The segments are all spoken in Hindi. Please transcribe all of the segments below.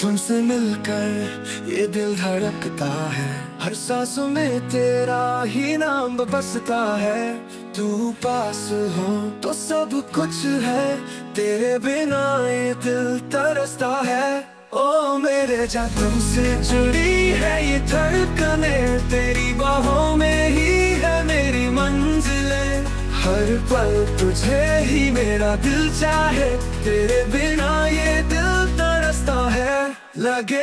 तुमसे मिलकर ये दिल धड़कता है, हर सांसों में तेरा ही नाम बसता है। तू पास हो तो सब कुछ है, तेरे बिना ये दिल तरसता है। ओ मेरे जान तुमसे जुड़ी है ये धड़कनें, तेरी बाहों में ही है मेरी मंजिलें। हर पल तुझे ही मेरा दिल चाहे, तेरे बिना ये दिल तरसता है। लगे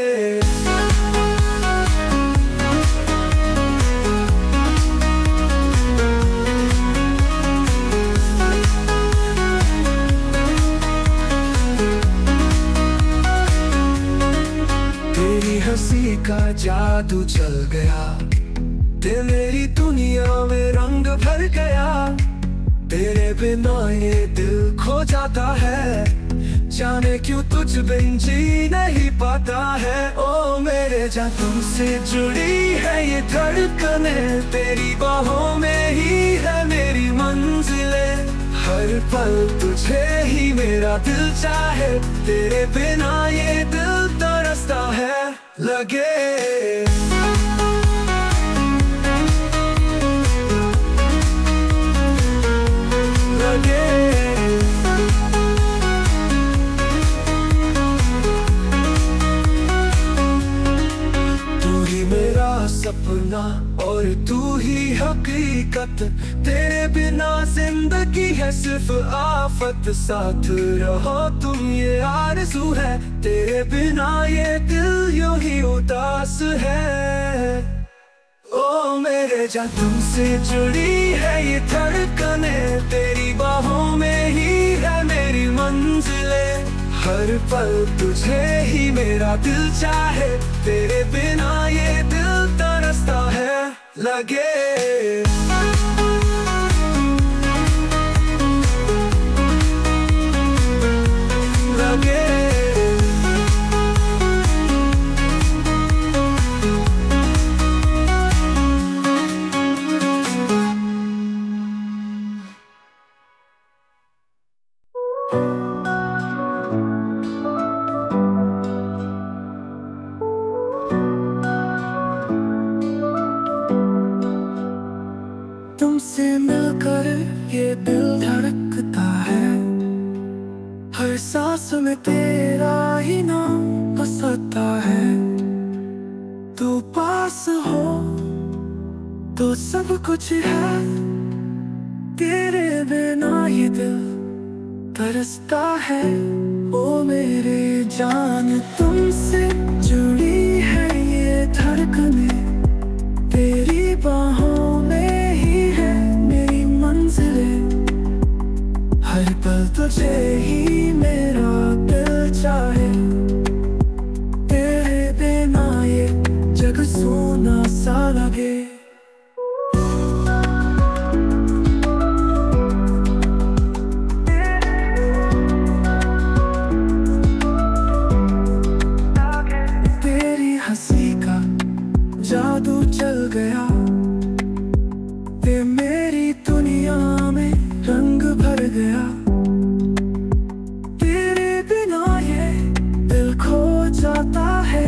हंसी का जादू चल गया, दिल मेरी दुनिया में रंग भर गया। तेरे बिना ये दिल खो जाता है, जाने क्यों तुझ बिन जी नहीं पाता है। ओ मेरे जान तुमसे जुड़ी है ये धड़कनें, तेरी बाहों में ही है मेरी मंजिलें। हर पल तुझे ही मेरा दिल चाहे, तेरे बिना ये दिल तरसता है। लगे सपना और तू ही हकीकत, तेरे बिना जिंदगी है सिर्फ आफत। साथ रहो तुम ये आरज़ू है, तेरे बिना ये दिल यूं ही उदास है। ओ मेरे जान तुमसे जुड़ी है ये धड़कनें, तेरी बाहों में ही है मेरी मंजिलें। हर पल तुझे ही मेरा दिल चाहे, तेरे बिना ये दिल तरसता है। लगे तुमसे मिलकर ये दिल धड़कता है, हर सांस में तेरा ही नाम बसता है। तू पास हो तो सब कुछ है, तेरे बिना ये दिल तरसता है। ओ मेरे जान तुमसे जुड़ी है ये धड़कनें, तेरी बाहों में हर पल तुझे ही मेरा दिल चाहे, तेरे बिना ये जग सोना सा लगे। तेरी हंसी का जादू चल गया, ते मेरी दुनिया में रंग भर गया। तेरे बिना ये दिल खो जाता है,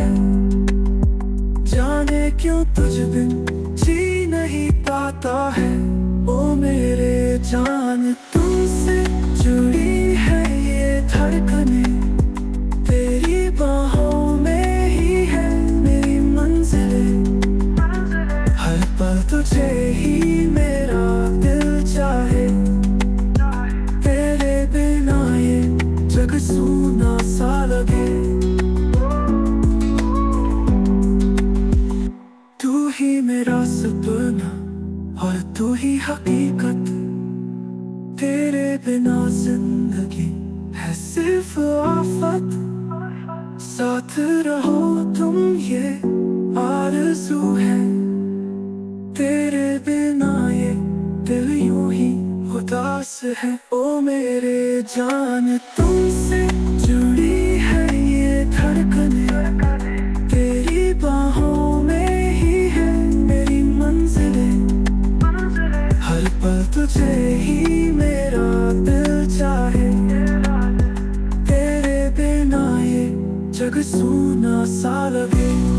जाने क्यों तुझ बिन जी नहीं पाता है। ओ मेरे जान तुमसे जुड़ी है ये धड़कनें, तेरी बाहों में ही है मेरी मंजिलें। हर पल तुझे ही मेरा दिल चाहे, तेरे बिना ये जग सूना सा लगे। तू ही मेरा सपना और तू ही हकीकत, तेरे बिना जिंदगी है सिर्फ आफत। साथ रहो तुम ये आरज़ू है, तेरे बिना ये दिल यूं ही उदास है। ओ मेरे जान तुमसे जुड़ी है ये धड़कनें, तेरी बाहों में ही है मेरी मंजिलें। हर पल तुझे ही मेरा दिल चाहे, तेरे बिना ये जग सूना सा लगे।